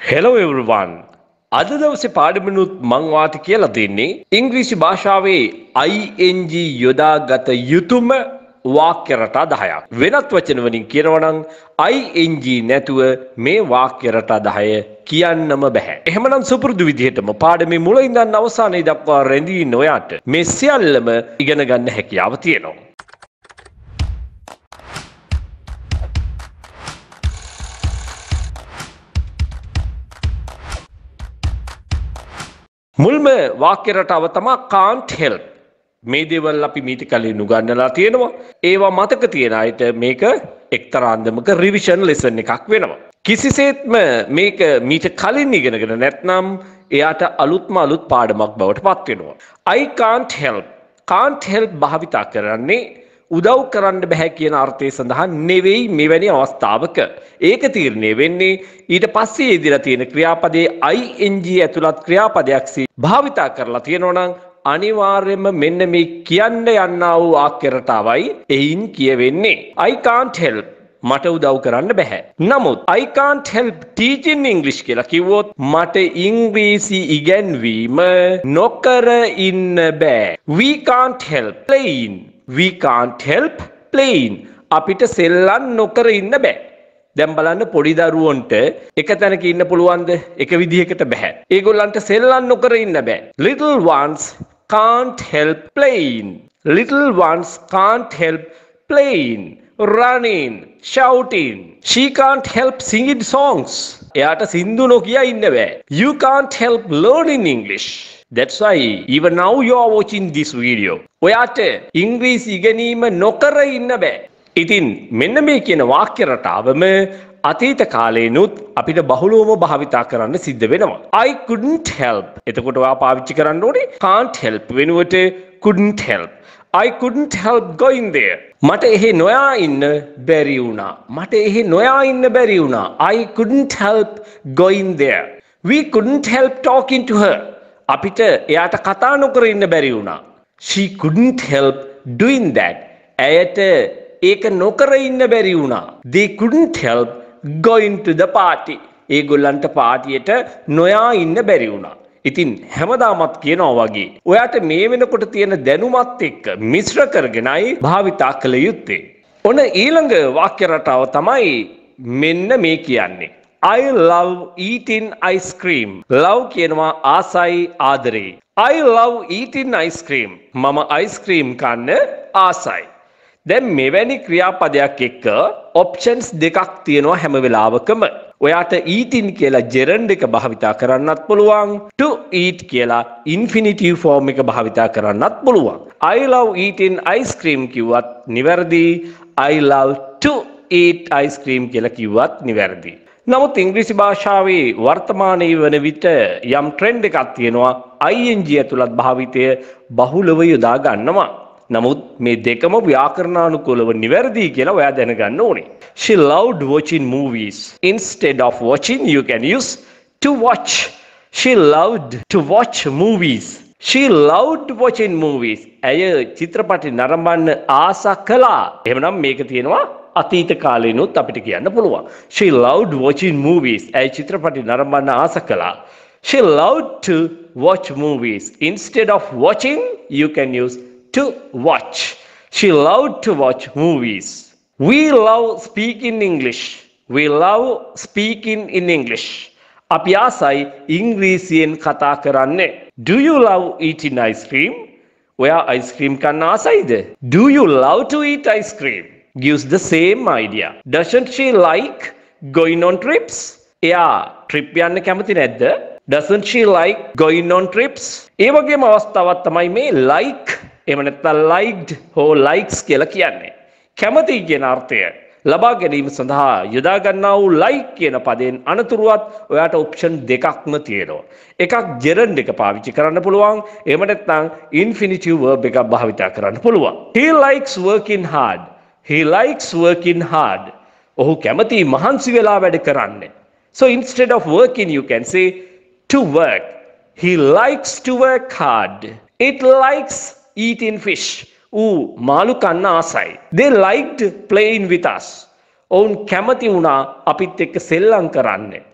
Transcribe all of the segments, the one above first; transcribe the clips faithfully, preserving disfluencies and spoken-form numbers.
Hello everyone. අද දවසේ පාඩමෙනුත් මම වාට කියලා දෙන්නේ ඉංග්‍රීසි භාෂාවේ ing යොදාගත යුතුම වාක්‍ය රටා දහයක්. වෙනත් වචන වලින් කියනවා නම් ing නැතුව මේ වාක්‍ය රටා දහය කියන්නම බෑ. එහෙමනම් සුපුරුදු විදිහටම පාඩමේ මුල ඉඳන් අවසානයේ දක්වා රැඳී ඉන්න ඔයාට මේ සියල්ලම ඉගෙන ගන්න හැකියාව තියෙනවා. මුල්ම වාක්‍ය රටාව තමයි can't help. මේ දේවල් අපි මීට කලින් උගන්වලා තියෙනවා. ඒවා මතක තියන අයට මේක එක්තරා අන්දමක රිවිෂන් ලෙසන් එකක් වෙනවා. කිසිසේත්ම මේක මීට කලින් ඉගෙනගෙන නැත්නම් එයාට අලුත්ම අලුත් පාඩමක් බවට පත් වෙනවා. I can't help. can't help භාවිතා කරන්නේ උදව් කරන්න බෑ කියන අර්ථය සඳහා නෙවෙයි මෙවැනි අවස්ථාවක. ඒක තීරණය වෙන්නේ ඊට පස්සේ ඉදිරියට තියෙන ක්‍රියාපදයේ ing ඇතුළත් ක්‍රියාපදයක් සී භාවිතා කරලා තියෙනවා නම් අනිවාර්යයෙන්ම මෙන්න මේ කියන්න යන්නා වූ වාක්‍ය රටාවයි එයින් කියවෙන්නේ. I can't help. මට උදව් කරන්න බෑ. නමුත් I can't help teaching English කියලා කිව්වොත් මට ඉංග්‍රීසි ඉගෙනවීම නොකර ඉන්න බෑ. We can't help playing. We can't help playing. අපිට සෙල්ලම් නොකර ඉන්න බෑ. දැන් බලන්න පොඩි දරුවන්ට එක තැනක ඉන්න පුළුවන්ද? එක විදිහකට බෑ. ඒගොල්ලන්ට සෙල්ලම් නොකර ඉන්න බෑ. Little ones can't help playing. Little ones can't help playing, running, shouting. She can't help singing songs. එයාට සින්දු නොකිය ඉන්න බෑ. You can't help learning English. That's why even now you are watching this video. ඔයාට ඉංග්‍රීසි ඉගෙනීම නොකර ඉන්න බෑ. ඉතින් මෙන්න මේ කියන වාක්‍ය රටාවම අතීත කාලේනුත් අපිට බහුලවම භාවිතා කරන්න සිද්ධ වෙනවා. I couldn't help. එතකොට ඔයා පාවිච්චි කරන්න ඕනේ can't help වෙනුවට couldn't help. I couldn't help going there. මට එහෙ නොයා ඉන්න බැරි වුණා. මට එහෙ නොයා ඉන්න බැරි වුණා. I couldn't help going there. We couldn't help talking to her. අපිට එයාට කතා නොකර ඉන්න බැරි වුණා. She couldn't help doing that. ඇයට ඒක නොකර ඉන්න බැරි වුණා. They couldn't help going to the party. ඒගොල්ලන්ට පාටියට නොයා ඉන්න බැරි වුණා. ඉතින් හැමදාමත් කියනවා වගේ ඔයාට මේ වෙනකොට තියෙන දැනුමත් එක්ක මිශ්‍ර කරගෙනයි භාවිතා කළ යුත්තේ. ඔන්න ඊළඟ වාක්‍ය රටාව තමයි මෙන්න මේ කියන්නේ. I love eating ice cream. Love කියනවා ආසයි ආදරේ. I love eating ice cream. මම ice cream කන්න ආසයි. දැන් මෙවැනි ක්‍රියාපදයක් එක්ක options දෙකක් තියෙනවා හැම වෙලාවකම. ඔයාට eating කියලා gerund එක භාවිතා කරන්නත් පුළුවන්. To eat කියලා infinitive form එක භාවිතා කරන්නත් පුළුවන්. I love eating ice cream කිව්වත් නිවැරදි. I love to eat ice cream කියලා කිව්වත් නිවැරදි. නමුත් ඉංග්‍රීසි භාෂාවේ වර්තමානයේ වන විට යම් ට්‍රෙන්ඩ් එකක් තියෙනවා ing ඇතුළත් භාවිතය බහුලව යොදා ගන්නවා. නමුත් මේ දෙකම ව්‍යාකරණානුකූලව නිවැරදි කියලා ඔයා දැනගන්න ඕනේ. She loved watching movies. Instead of watching you can use to watch. She loved to watch movies. She loved watching movies. ඇය චිත්‍රපටි නරඹන්න ආස කළා. එහෙනම් මේක තියෙනවා අතීත කාලේනොත් අපිට කියන්න පුළුවන්. She loved watching movies. ඇය චිත්‍රපටි නරඹන්න ආස කළා. She loved to watch movies. Instead of watching you can use to watch. She loved to watch movies. We love speaking English. We love speaking in English. අපි ආසයි ඉංග්‍රීසියෙන් කතා කරන්නේ. Do you love eating ice cream? ඔයා ice cream කන්න ආසයිද? Do you love to eat ice cream? Gives the same idea. Doesn't she like going on trips? එයා trip යන්න කැමති නැද්ද? Doesn't she like going on trips? ඒ වගේම අවස්ථාවක් තමයි මේ like එහෙම නැත්නම් liked හෝ likes කියලා කියන්නේ. කැමති කියන අර්ථය ලබා ගැනීම සඳහා යොදා ගන්නා වූ like කියන පදයෙන් අනතුරුවත් ඔයාට option දෙකක්ම තියෙනවා. එකක් gerund එක පාවිච්චි කරන්න පුළුවන්. එහෙම නැත්නම් infinitive verb එකක් භාවිතා කරන්න පුළුවන්. He likes working hard. He likes working hard. ඔහු කැමති මහන්සි වෙලා වැඩ කරන්න. So instead of working you can say to work. He likes to work hard. It likes eating fish. ඌ මාළු කන්න ආසයි. They liked playing with us. ඔවුන් කැමති වුණා අපිත් එක්ක සෙල්ලම් කරන්න.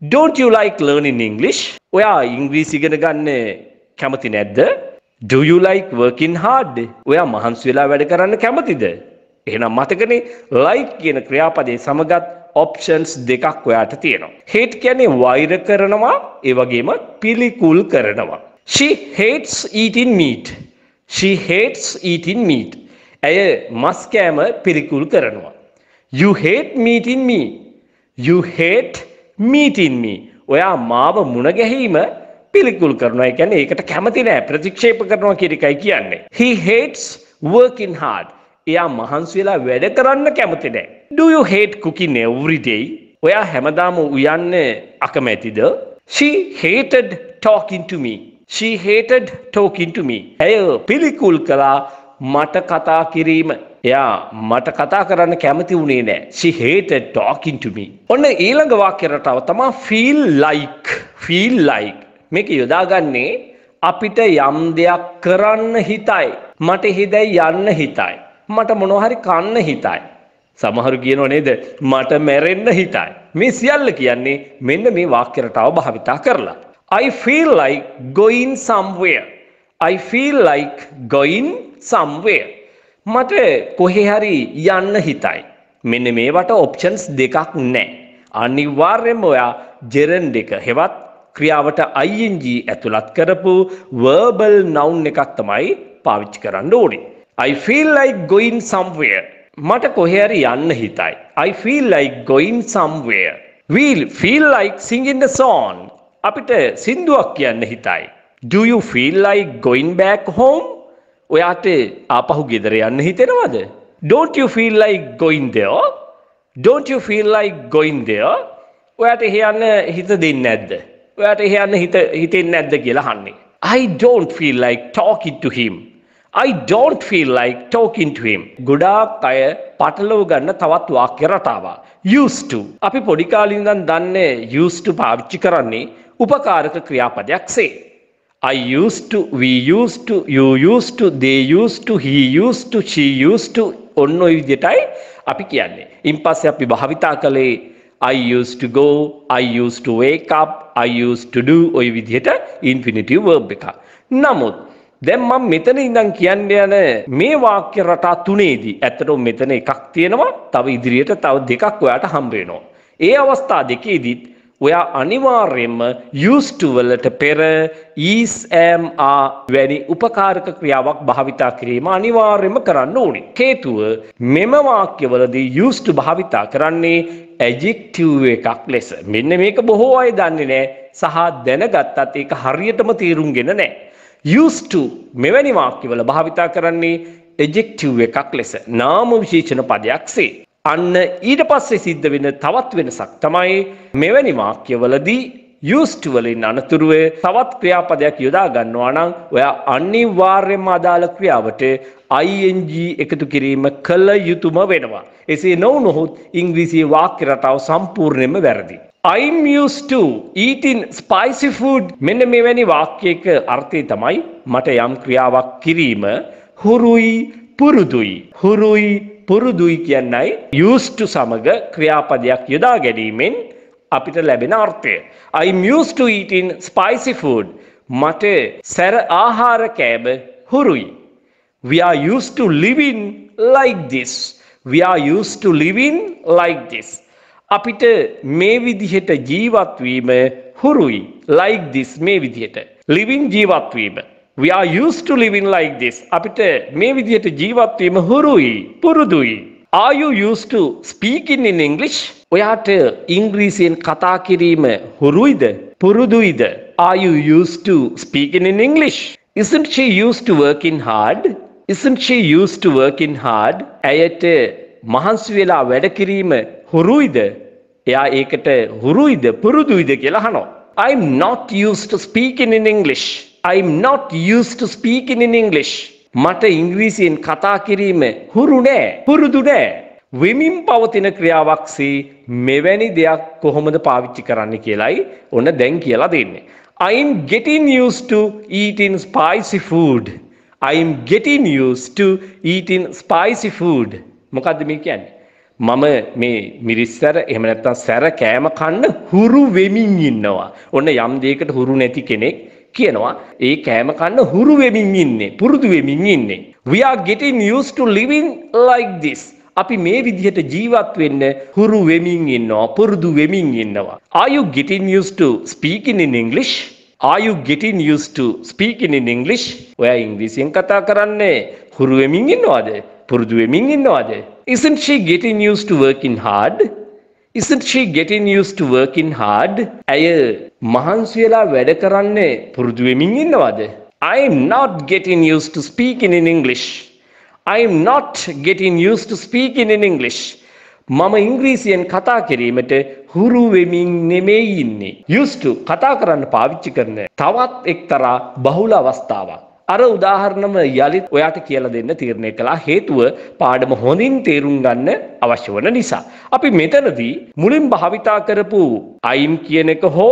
Don't you like learning English? ඔයා ඉංග්‍රීසි ඉගෙන ගන්න කැමති නැද්ද? Do you like working hard? ඔයා මහන්සි වෙලා වැඩ කරන්න කැමතිද? එහෙනම් මතකනේ like කියන ක්‍රියාපදයේ සමගත් options දෙකක් ඔයාට තියෙනවා. hate කියන්නේ වෛර කරනවා, ඒ වගේම පිළිකුල් කරනවා. She hates eating meat. She hates eating meat. ඇය මස් කෑම පිළිකුල් කරනවා. You hate meeting me. You hate meeting me. ඔයා මාව මුණ ගැහිම පිළිකුල් කරනවා. ඒ කියන්නේ ඒකට කැමති නෑ, ප්‍රතික්ෂේප කරනවා කියන එකයි කියන්නේ. He hates working hard. එයා මහන්සි වෙලා වැඩ කරන්න කැමති නෑ. Do you hate cooking every day? ඔයා හැමදාම උයන්න අකමැතිද? She hated talking to me. She hated talking to me. ඇය පිළිකුල් කළා මට කතා කිරීම. එයා මට කතා කරන්න කැමති වුණේ නෑ. She hated talking to me. ඔන්න ඊළඟ වාක්‍ය රටාව තමයි feel like. Feel like. මේක යොදාගන්නේ අපිට යම් දෙයක් කරන්න හිතයි. මට හිතයි යන්න හිතයි. මට මොනවා හරි කන්න හිතයි. සමහරු කියනෝ නේද මට මැරෙන්න හිතයි. මේ සියල්ල කියන්නේ මෙන්න මේ වාක්‍ය රටාව භාවිතා කරලා. I feel like going somewhere. I feel like going somewhere. මට කොහේ හරි යන්න හිතයි. මෙන්න මේවට options දෙකක් නැහැ. අනිවාර්යයෙන්ම ඔයා gerund එක හෙවත් ක්‍රියාවට ing ඇතුළත් කරපු verbal noun එකක් තමයි පාවිච්චි කරන්න ඕනේ. I feel like going somewhere. මට කොහේ හරි යන්න හිතයි. I feel like going somewhere. We'll feel like singing the song. අපිට සින්දුවක් කියන්න හිතයි. Do you feel like going back home? ඔයාට ආපහු ගෙදර යන්න හිතෙනවද? Don't you feel like going there? Don't you feel like going there? ඔයාට එහෙ යන්න හිත දෙන්නේ නැද්ද? ඔයාට එහෙ යන්න හිත හිතෙන්නේ නැද්ද කියලා අහන්නේ. I don't feel like talking to him. I don't feel like talking to him. ගොඩාක් අය පටලව ගන්න තවත් වාක්‍ය රටාවක්. Used to. අපි පොඩි කාලේ ඉඳන් දන්නේ used to පාවිච්චි කරන්නේ උපකාරක ක්‍රියාපදයක්සේ. I used to, we used to, you used to, they used to, he used to, she used to ඔන්න ඔය විදිහටයි අපි කියන්නේ. ඉන් පස්සේ අපි භාවිතා කළේ I used to go, I used to wake up, I used to do ඔය විදිහට infinitive verb එක. නමුත් දැන් මම මෙතන ඉඳන් කියන්න යන මේ වාක්‍ය රටා තුනේදී ඇත්තටම මෙතන එකක් තියෙනවා, තව ඉදිරියට තව දෙකක් ඔයාට හම්බ වෙනවා. ඒ අවස්ථා දෙකේදීත් ඔයා අනිවාර්යයෙන්ම used to වලට පෙර is, am, are වැනි උපකාරක ක්‍රියාවක් භාවිතා කිරීම අනිවාර්යයෙන්ම කරන්න ඕනේ. හේතුව මෙම වාක්‍යවලදී used to භාවිතා කරන්නේ adjective එකක් ලෙස. මෙන්න මේක බොහෝ අය දන්නේ නැහැ සහ දැනගත්තත් ඒක හරියටම තේරුම්ගෙන නැහැ. used to මෙවැනි වාක්‍යවල භාවිතා කරන්නේ adjective එකක් ලෙස, නාම විශේෂණ පදයක්සේ. අන්න ඊට පස්සේ සිද්ධ වෙන තවත් වෙනසක් තමයි මෙවැනි වාක්‍යවලදී used to වලින් අනතුරුව තවත් ක්‍රියාපදයක් යොදා ගන්නවා නම් ඔයා අනිවාර්යයෙන්ම අදාළ ක්‍රියාවට ing එකතු කිරීම කළ යුතුම වෙනවා. එසේ නොවුනොත් ඉංග්‍රීසි වාක්‍ය රටාව සම්පූර්ණයෙන්ම වැරදි. I'm used to eating spicy food. මෙන්න මෙවැනි වාක්‍යයක අර්ථය තමයි මට යම් ක්‍රියාවක් කිරීම හුරුයි පුරුදුයි. හුරුයි පුරුදුයි කියන්නයි used to සමග ක්‍රියාපදයක් යොදා ගැනීමෙන් අපිට ලැබෙන අර්ථය. I'm used to eating spicy food. මට සැර ආහාර කෑම හුරුයි. We are used to living like this. We are used to living like this. අපිට මේ විදිහට ජීවත් වීම හුරුයි. Like this මේ විදිහට. living ජීවත් වීම. We are used to living like this. අපිට මේ විදිහට ජීවත් වීම හුරුයි, පුරුදුයි. Are you used to speaking in English? ඔයාට ඉංග්‍රීසියෙන් කතා කිරීම හුරුයිද, පුරුදුයිද? Are you used to speaking in English? Isn't she used to working hard? Isn't she used to working hard? ඇයට මහන්සි වෙලා වැඩ කිරීම හුරුයිද? එයා ඒකට හුරුයිද, පුරුදුයිද කියලා අහනවා. I'm not used to speaking in English. I'm not used to speaking in English. මට ඉංග්‍රීසියෙන් කතා කිරීම හුරු නෑ, පුරුදු නෑ. වෙමින් පවතින ක්‍රියාවක්සේ මෙවැනි දෙයක් කොහොමද පාවිච්චි කරන්න කියලායි ඔන්න දැන් කියලා දෙන්නේ. I'm getting used to eating spicy food. I'm getting used to eating spicy food. මොකද්ද මේ කියන්නේ? මම මේ මිරිස්සර එහෙම නැත්නම් සැර කෑම කන්න හුරු වෙමින් ඉන්නවා. ඔන්න යම් දෙයකට හුරු නැති කෙනෙක් කියනවා ඒ කෑම කන්න හුරු වෙමින් ඉන්නේ, පුරුදු වෙමින් ඉන්නේ. We are getting used to living like this. අපි මේ විදිහට ජීවත් වෙන්න හුරු වෙමින් ඉන්නවා, පුරුදු වෙමින් ඉන්නවා. Are you getting used to speaking in English? Are you getting used to speaking in English? ඔයා ඉංග්‍රීසියෙන් කතා කරන්නේ හුරු වෙමින් ඉන්නවද? පුරුදු වෙමින් ඉන්නවද? Isn't she getting used to working hard? Isn't she getting used to working hard? ඇය මහන්සි වෙලා වැඩ කරන්නේ පුරුදු වෙමින් ඉන්නවද? I am not getting used to speaking in English. I am not getting used to speaking in English. මම ඉංග්‍රීසියෙන් කතා කිරීමට හුරු වෙමින් නෙමෙයි ඉන්නේ. Used to කතා කරන්න පාවිච්චි කරන තවත් එක්තරා බහුල අවස්ථාවක්. අර උදාහරණම යලිත් ඔයාට කියලා දෙන්න තීරණය කළා හේතුව පාඩම හොඳින් තේරුම් ගන්න අවශ්‍ය වන නිසා. අපි මෙතනදී මුලින් භාවිතා කරපු I'm කියන එක හෝ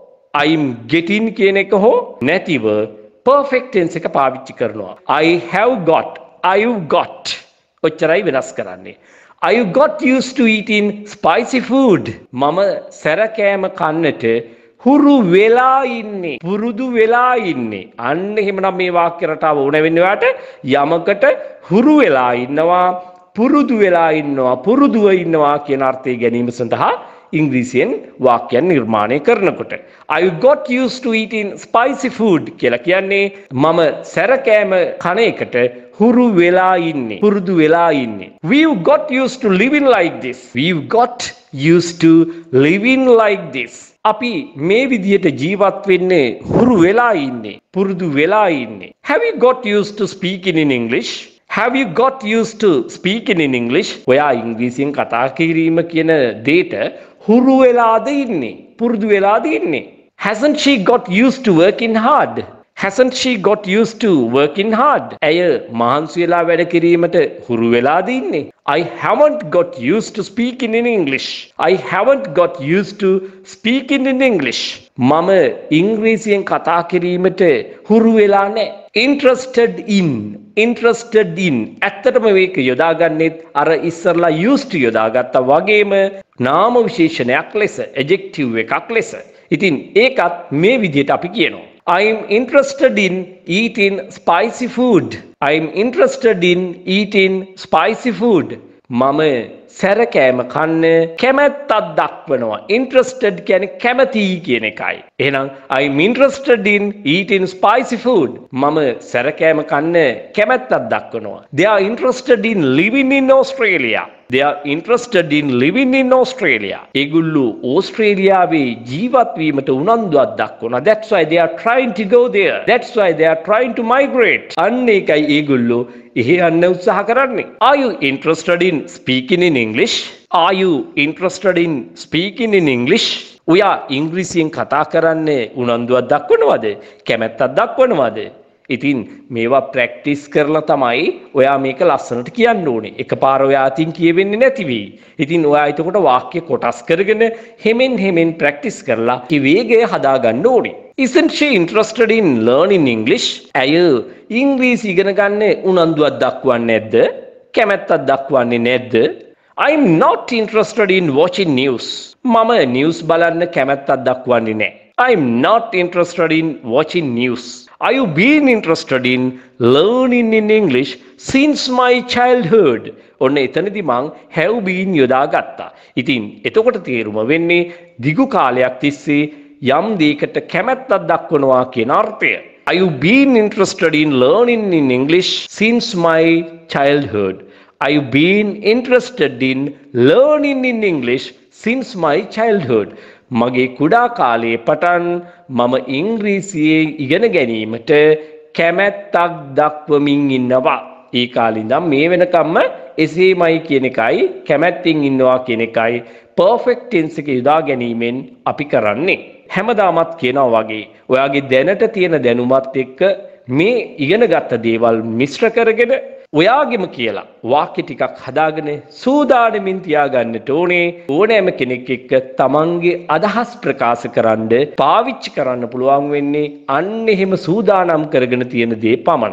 I'm getting කියන එක හෝ නැතිව perfect tense එක පාවිච්චි කරනවා. I have got, I've got ඔච්චරයි වෙනස් කරන්නේ. I got used to eating spicy food. මම සැර කෑම කන්නට හුරු වෙලා ඉන්නේ, පුරුදු වෙලා ඉන්නේ. අන්න එහෙමනම් මේ වාක්‍ය රටාව ඕන වෙන්නේ ඔයාට යමකට හුරු වෙලා ඉන්නවා, පුරුදු වෙලා ඉන්නවා, පුරුදුව ඉන්නවා කියන අර්ථය ගැනීම සඳහා ඉංග්‍රීසියෙන් වාක්‍යයන් නිර්මාණය කරනකොට I got used to eating spicy food කියලා කියන්නේ මම සැර කෑම කන එකට හුරු වෙලා ඉන්නේ, පුරුදු වෙලා ඉන්නේ. We've got used to living like this. We've got used to living like this. අපි මේ විදිහට ජීවත් වෙන්නේ හුරු වෙලා ඉන්නේ, පුරුදු වෙලා ඉන්නේ. Have you got used to speaking in English? Have you got used to speaking in English? ඔයා ඉංග්‍රීසියෙන් කතා කිරීම කියන දෙයට හුරු වෙලාද ඉන්නේ, පුරුදු වෙලාද ඉන්නේ? Hasn't she got used to working hard? Hasn't she got used to working hard? ඇය මහන්සි වෙලා වැඩ කිරීමට හුරු වෙලාද ඉන්නේ? I haven't got used to speaking in English. I haven't got used to speaking in English. මම ඉංග්‍රීසියෙන් කතා කිරීමට හුරු වෙලා නැහැ. Interested in, interested in. ඇත්තටම මේක යොදාගන්නෙත් අර ඉස්සරලා used to යොදාගත්තා වගේම නාම විශේෂණයක් ලෙස, adjective එකක් ලෙස. ඉතින් ඒකත් මේ විදිහට අපි කියනවා. I'm interested in eating spicy food. I'm interested in eating spicy food. මම සැර කෑම කන්න කැමැත්තක් දක්වනවා. Interested කියන්නේ කැමැති කියන එකයි. එහෙනම් I'm interested in eating spicy food. මම සැර කෑම කන්න කැමැත්තක් දක්වනවා. They are interested in living in Australia. They are interested in living in Australia. ඒගොල්ලෝ ඕස්ට්‍රේලියාවේ ජීවත් වීමට උනන්දුවක් දක්වනවා. That's why they are trying to go there. That's why they are trying to migrate. අන්න ඒකයි ඒගොල්ලෝ එහෙ යන්න උත්සාහ කරන්නේ. Are you interested in speaking in English? Are you interested in speaking in English? ඔයා ඉංග්‍රීසියෙන් කතා කරන්නේ උනන්දුවක් දක්වනවද? කැමැත්තක් දක්වනවද? ඉතින් මේවා ප්‍රැක්ටිස් කරලා තමයි ඔයා මේක ලස්සනට කියන්න ඕනේ. එකපාර ඔයා අතින් කියවෙන්නේ නැති වෙයි. ඉතින් ඔයා එතකොට වාක්‍ය කොටස් කරගෙන හෙමෙන් හෙමෙන් ප්‍රැක්ටිස් කරලා ඒ වේගය හදාගන්න ඕනේ. Isn't she interested in learning English? ඇය ඉංග්‍රීසි ඉගෙන ගන්න උනන්දුවක් දක්වන්නේ නැද්ද? කැමැත්තක් දක්වන්නේ නැද්ද? I'm not interested in watching news. මම නිවුස් බලන්න කැමැත්තක් දක්වන්නේ නැහැ. I'm not interested in watching news. Are you been interested in learning in English since my childhood? ඔන්න එතනදී මං have been යොදාගත්තා. ඉතින් එතකොට තේරුම වෙන්නේ දිගු කාලයක් තිස්සේ යම් දෙයකට කැමැත්තක් දක්වනවා කියන අර්ථය. Are you been interested in learning in English since my childhood? Are you been interested in learning in English since my childhood? මගේ කුඩා කාලයේ පටන් මම ඉංග්‍රීසියේ ඉගෙන ගැනීමට කැමැත්තක් දක්වමින් ඉන්නවා. ඒ කාලේ ඉඳන් මේ වෙනකම්ම එසේමයි කියන එකයි කැමැත්තෙන් ඉන්නවා කියන එකයි perfect tense එක යොදා ගැනීමෙන් අපි කරන්නේ. හැමදාමත් කියනවා වගේ ඔයාගේ දැනට තියෙන දැනුමත් එක්ක මේ ඉගෙනගත්ත දේවල් මිශ්‍ර කරගෙන ඔයාගෙම කියලා වාක්‍ය ටිකක් හදාගෙන සූදානමින් තියාගන්නට ඕනේ. ඕනෑම කෙනෙක් එක්ක තමන්ගේ අදහස් ප්‍රකාශ කරන්න පාවිච්චි කරන්න පුළුවන් වෙන්නේ අන්න එහෙම සූදානම් කරගෙන තියෙන දේ පමණයි.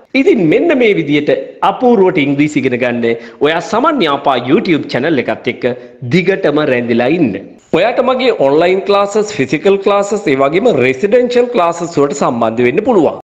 ඉතින් මෙන්න මේ විදිහට අපූර්වට ඉංග්‍රීසි ඉගෙන ගන්න ඔයා සමන්යාපා YouTube channel එකත් එක්ක දිගටම රැඳිලා ඉන්න. ඔයාට මගේ online classes, physical classes, ඒ වගේම residential classes වලට සම්බන්ධ වෙන්න පුළුවන්.